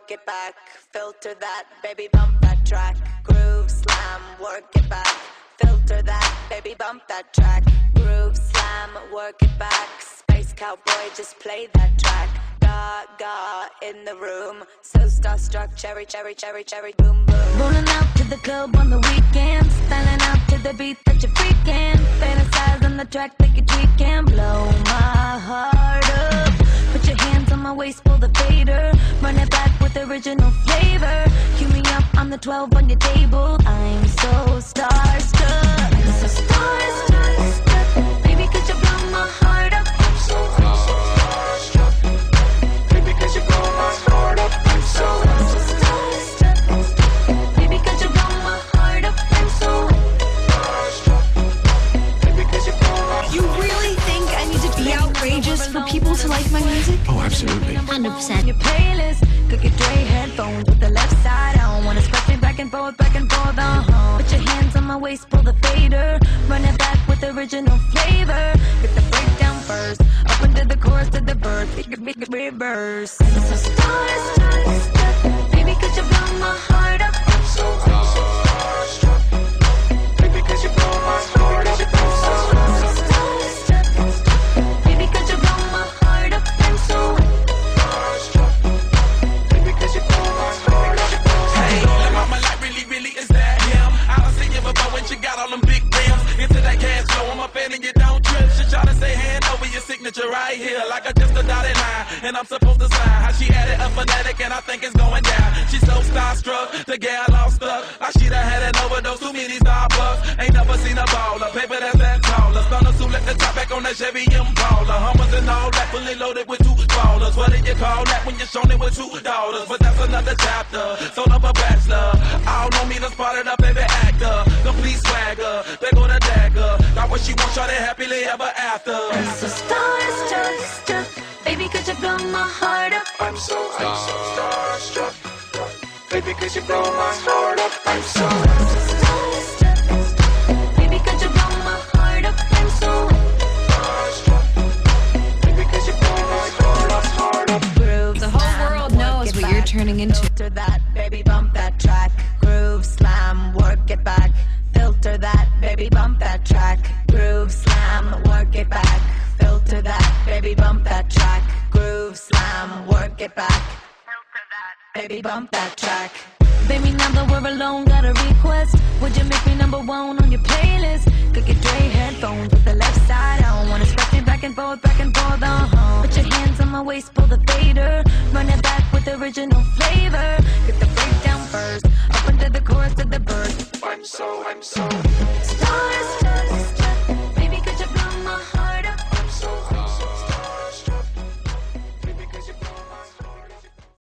work it back. Filter that, baby, bump that track. Groove slam, work it back. Filter that, baby, bump that track. Groove slam, work it back. Space cowboy, just play that track. Gaga in the room, so starstruck, cherry, cherry, cherry, cherry, boom, boom. Rolling out to the club on the weekend, styling out to the beat that you're freaking. Fantasize on the track like you're tweaking. Blow my heart up. Put your hands on my waist, pull the fader. Run it back with original flavor. Cue me up on the 12 on your table. I'm so starstruck. I'm so starstruck. Baby, could you blow my heart up? I'm so starstruck. Baby, could you blow my heart up? I'm so starstruck. Baby, could you blow my heart up? I'm so starstruck. Baby, could you blow my heart up? You really think I need to be outrageous for people to like my music? Oh, absolutely. 100%. Your playlist, cook your Dre headphones with the left side on. Wanna scratch me back and forth, Put your hands on my waist, pull the fader. Run it back with original flavor. Get the breakdown first, up into the chorus to the verse. Make it reverse. I'm so starstruck. Baby, could you blow my heart up? I'm so starstruck. Baby, could you blow my heart up? I'm so starstruck. Baby, could you blow my heart up? I'm so starstruck. Baby, could you blow my heart up? Hey, the mama like really is that him? I done seen you before when she got all them big rims. Into that cash flow, I'm a fan and you don't trip. She try to say hand over your signature right here, like I just a dotted line, and I'm supposed to sign. How she added a phonetic and I think it's going down. She's so starstruck, the gal all stuck. Like she done had an overdose, too many Starbucks. Ain't never seen a baller, paper that's that taller. Stunner suit, let the top back on that Chevy Impala. Hummers and all that, fully loaded with two ballers. What do you call that when you're shown it with two daughters? But that's another chapter, sold up a bachelor. I don't know me, done spotted a baby actor. Complete swagger, they go to dagger. Got what she wants, shawty happily ever after. I'm so starstruck. Baby, could you blow my heart up? I'm so starstruck. Baby, could you blow my heart up? I'm so starstruck. Baby, could you blow my heart up? I'm so starstruck. Baby, could you blow my heart up? Groove The whole world knows what you're turning into. Filter that, baby, bump that track. Groove slam, work it back. Filter that, baby, bump that track. Groove slam, work it back. Filter that, baby, bump that track. Groove slam, work it back. Filter that, baby, bump that track. Baby, now that we're alone, got a request. Would you make me number one on your playlist? Could get Dre headphones with the left side on. Wanna scratch me back and forth, Put your hands on my waist, pull the fader. Run it back with original flavor. Get the breakdown first, up into the chorus to the verse. I'm so